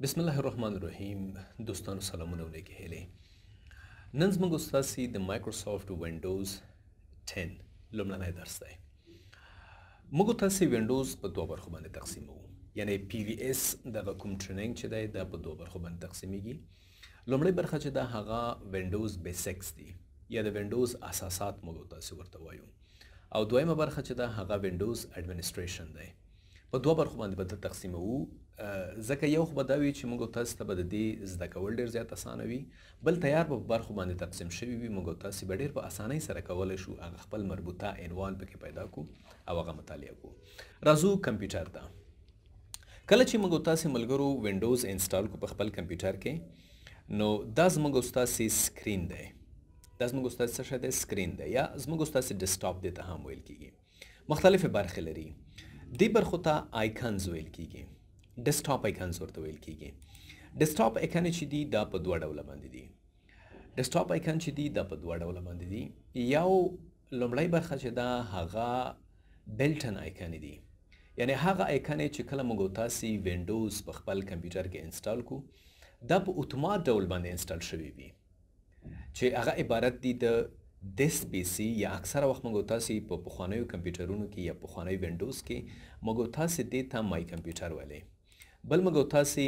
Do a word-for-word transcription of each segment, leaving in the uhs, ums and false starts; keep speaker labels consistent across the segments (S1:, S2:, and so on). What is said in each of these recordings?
S1: بسم الله الرحمن الرحیم. دوستانو سلامونه او نیکې هیلې. نن زموږ ستاسې د مایکروسافټ وینډوز ټن لومړنی درس دی. موږ تاسې وینډوز په دوه برخو باندې تقسیموو، یعنی پی وی اس دغه کوم ټریننګ چې دی دا په دوه برخو باندې تقسیمیږي. لومړی برخه چې دا هغه وینډوز بیسکس دی یا د وینډوز اساسات موږ تاسې ورته وایو، او دویمه برخه چې دا هغه وینډوز اډمنسټریشن دی. په دوه برخو باندې به تقسیموو، ځکه یو خو به دا وي چې موږ تاسو ته به د دې زده کول ډېر زیات اسانه وي، بل تیار به په برخو باندې تقسیم شوي وي. موږ تاسې به ډېر په اسانۍ سره کولی شو هغه خپل مربوطه عنوان پکې پیدا کړو او هغه مطالعه کړو. راځو کمپیوټر ته. کله چې موږ تاسې ملګرو وینډوز انسټال کړو په خپل کمپیوټر کې، نو دا زموږ ستاسې سکرین دی. دا زموږ ستاسې څه شی دی؟ سکرین دی، یا زموږ ستاسې ډیسکټاپ دې ته هم ویل کېږي. مختلفې برخې لري. دې برخو ته آیکنز ویل کېږي. ډیسکټاپ آیکنز ورته ویل کېږي. ډیسکټاپ آیکن چې دي دا په دوه ډوله باندې دي. ډیسکټاپ آیکن چې دي دا په دوه ډوله باندې دي. یو لومړی برخه چې دا هغه بلټن آیکن دي، یعنی هغه آیکن چې کله موږ تاسې وینډوز په خپل کمپیوټر کې انسټال کو، دا په اتومات ډول باندې انسټال شوي وي، چې هغه عبارت دي د دس پی سي، یا اکثره وخت موږ تاسې په پخوانیو کمپیوټرونو کې یا پخوانیو وینډوز کې موږ تاسې دې ته مای کمپیوټر ویلی. بل موږ تاسې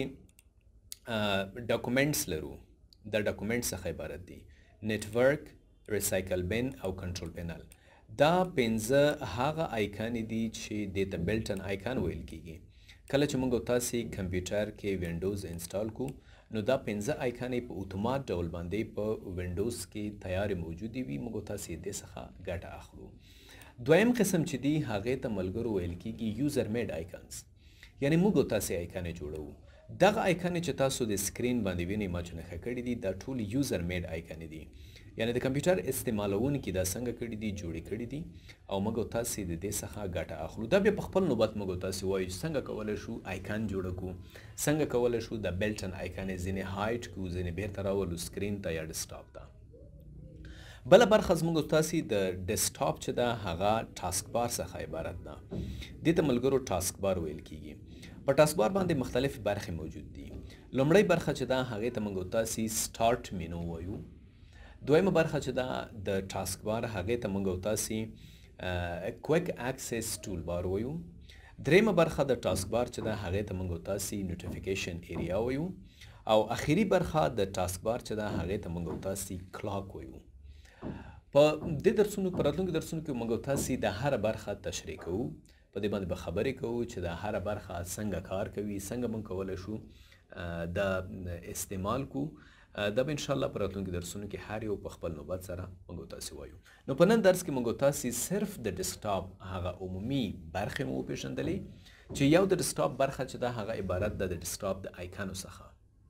S1: ډاکومنټس لرو. دا ډاکومنټ څخه عبارت دي: نیټورک، ریسایکل بن او کنټرول پینل. دا پنځه هغه آیکن دي چې دې ته بلټن آیکن ویل کېږي. کله چې موږ تاسې کمپیوټر کې وینډوز انسټال کو، نو دا پنځه آیکانې په اتومات ډول باندې په وینډوز کې تیارې موجودې وي. موږ تاسې دې څخه ګټه اخلو. دویم قسم چې دی هغې ته ملګرو ویل کېږي یوزر میډ آیکنز، یعنی موږ تاسې آیکنې جوړوو. دغه آیکنې چې تاسو د سکرین باندې وینئ ما چې نښه کړي دي، دا ټول یوزر میډ آیکنې دي، یعنی د کمپیوټر استعمالونکي دا څنګه کړي دي، جوړې کړي دي، او موږ تاسې د دې څخه ګټه اخلو. دا بیا په خپل نوبت موږ تاسې وایو څنګه کولی شو آیکن جوړه کړو، څنګه کولی شو د بلټن آیکن ځینې هایټ کړو، ځینې بیرته راولو سکرین ته یا ډیسکټاپ ته. بله برخه زموږ تاسې د ډیسکټاپ چې ده هغه ټاسک بار څخه عبارت ده. دې ته ملګرو ټاسک بار ویل کېږي. په ټاسک بار باندې مختلفې برخې موجود دي. لومړی برخه چې ده هغې ته موږ تاسې سټارټ مینو وایو. دویمه برخه چې ده د ټاسک بار هغې ته موږ تاسې کویک اکسس ټول بار وایو. دریمه برخه د ټاسک بار چې ده هغې ته موږ تاسې نوټیفیکیشن ایریا وایو. او اخري برخه د ټاسک بار چې ده هغې ته موږ تاسې کلاک وایو. په دې درسونو په راتلونکو درسونو کې موږ تاسې د هره برخه تشریح کوو. په دې باندې به خبرې کوو چې د هره برخه څنګه کار کوي، څنګه موږ کولی شو د استعمال کو. دا به انشاءالله په راتلونکو درسونو کې هر یو په خپل نوبت سره موږ تاسې وایو. نو په نن درس کې موږ تاسې صرف د ډیسکټاپ هغه عمومي برخې مو وپېژندلې، چې یو د ډیسکټاپ برخه چې ده هغه عبارت ده د ډیسکټاپ د آیکنو څخه.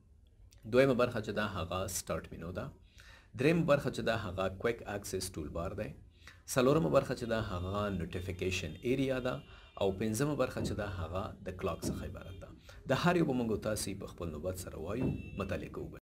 S1: دویمه برخه چې ده هغه سټارټ مینو ده. درېیمه برخه چې ده هغه کویک اکسس ټول بار دی. څلورمه برخه چې ده هغه نوټیفیکیشن ایریا ده. او پنځمه برخه چې ده هغه د کلاک څخه عبارت ده. د هر یو به موږ تاسې په خپل نوبت سره وایو، مطالعه کوو.